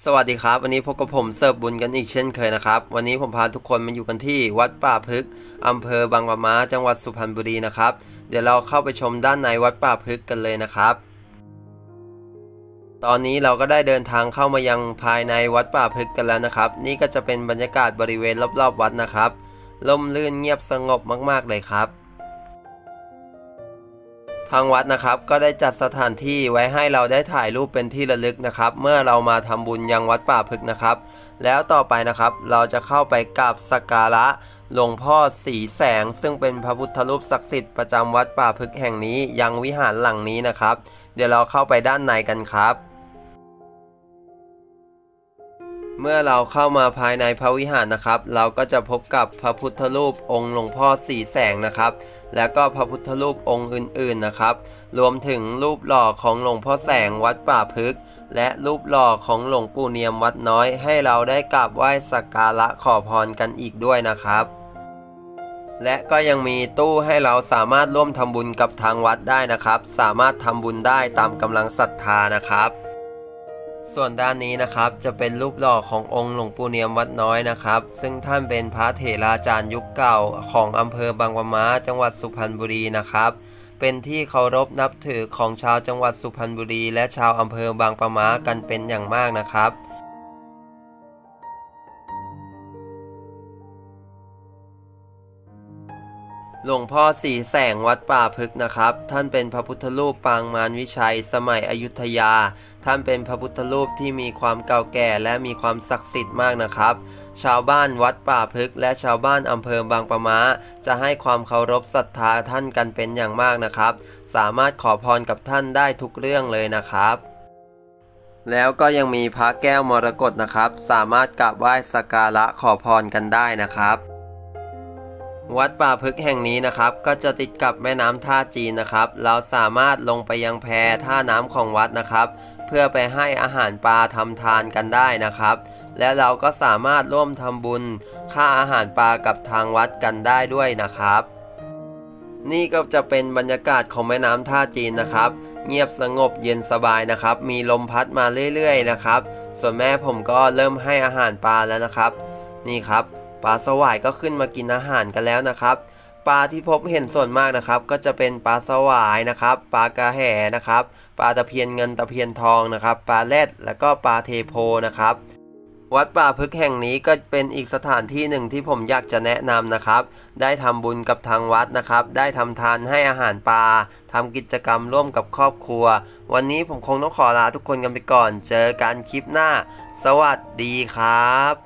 สวัสดีครับวันนี้พบกับผมเสิร์ฟบุญกันอีกเช่นเคยนะครับวันนี้ผมพาทุกคนมาอยู่กันที่วัดป่าพฤกษ์อำเภอบางปะมาจังหวัดสุพรรณบุรีนะครับเดี๋ยวเราเข้าไปชมด้านในวัดป่าพฤกษ์กันเลยนะครับตอนนี้เราก็ได้เดินทางเข้ามายังภายในวัดป่าพฤกษ์กันแล้วนะครับนี่ก็จะเป็นบรรยากาศบริเวณรอบๆวัดนะครับร่มรื่นเงียบสงบมากๆเลยครับทางวัดนะครับก็ได้จัดสถานที่ไว้ให้เราได้ถ่ายรูปเป็นที่ระลึกนะครับเมื่อเรามาทำบุญยังวัดป่าพฤกษ์นะครับแล้วต่อไปนะครับเราจะเข้าไปกราบสักการะหลวงพ่อศรีแสงซึ่งเป็นพระพุทธรูปศักดิ์สิทธิ์ประจำวัดป่าพฤกษ์แห่งนี้ยังวิหารหลังนี้นะครับเดี๋ยวเราเข้าไปด้านในกันครับเมื่อเราเข้ามาภายในพระวิหารนะครับเราก็จะพบกับพระพุทธรูปองค์หลวงพ่อศรีแสงนะครับแล้วก็พระพุทธรูปองค์อื่นๆนะครับรวมถึงรูปหล่อของหลวงพ่อแสงวัดป่าพฤกษ์และรูปหล่อของหลวงปู่เนียมวัดน้อยให้เราได้กราบไหว้สักการะขอพรกันอีกด้วยนะครับและก็ยังมีตู้ให้เราสามารถร่วมทำบุญกับทางวัดได้นะครับสามารถทำบุญได้ตามกำลังศรัทธานะครับส่วนด้านนี้นะครับจะเป็นรูปหล่อขององค์หลวงปู่เนียมวัดน้อยนะครับซึ่งท่านเป็นพระเถราจารย์ยุคเก่าของอำเภอบางปะมาจังหวัดสุพรรณบุรีนะครับเป็นที่เคารพนับถือของชาวจังหวัดสุพรรณบุรีและชาวอำเภอบางปะมากันเป็นอย่างมากนะครับหลวงพ่อศรีแสงวัดป่าพฤกษ์นะครับท่านเป็นพระพุทธรูปปางมารวิชัยสมัยอยุธยาท่านเป็นพระพุทธรูปที่มีความเก่าแก่และมีความศักดิ์สิทธิ์มากนะครับชาวบ้านวัดป่าพฤกษ์และชาวบ้านอำเภอบางปะมาจะให้ความเคารพศรัทธาท่านกันเป็นอย่างมากนะครับสามารถขอพรกับท่านได้ทุกเรื่องเลยนะครับแล้วก็ยังมีพระแก้วมรกตนะครับสามารถกราบไหว้สักการะขอพรกันได้นะครับวัดป่าพฤกษ์แห่งนี้นะครับก็จะติดกับแม่น้ำท่าจีนนะครับเราสามารถลงไปยังแพท่าน้ำของวัดนะครับเพื่อไปให้อาหารปลาทำทานกันได้นะครับและเราก็สามารถร่วมทำบุญค่าอาหารปลากับทางวัดกันได้ด้วยนะครับนี่ก็จะเป็นบรรยากาศของแม่น้ำท่าจีนนะครับเงียบสงบเย็นสบายนะครับมีลมพัดมาเรื่อยๆนะครับส่วนแม่ผมก็เริ่มให้อาหารปลาแล้วนะครับนี่ครับปลาสวายก็ขึ้นมากินอาหารกันแล้วนะครับปลาที่พบเห็นส่วนมากนะครับก็จะเป็นปลาสวายนะครับปลากระแหนะครับปลาตะเพียนเงินตะเพียนทองนะครับปลาแรดแล้วก็ปลาเทโพนะครับวัดป่าพฤกษ์แห่งนี้ก็เป็นอีกสถานที่หนึ่งที่ผมอยากจะแนะนำนะครับได้ทำบุญกับทางวัดนะครับได้ทำทานให้อาหารปลาทำกิจกรรมร่วมกับครอบครัววันนี้ผมคงต้องขอลาทุกคนกันไปก่อนเจอกันคลิปหน้าสวัสดีครับ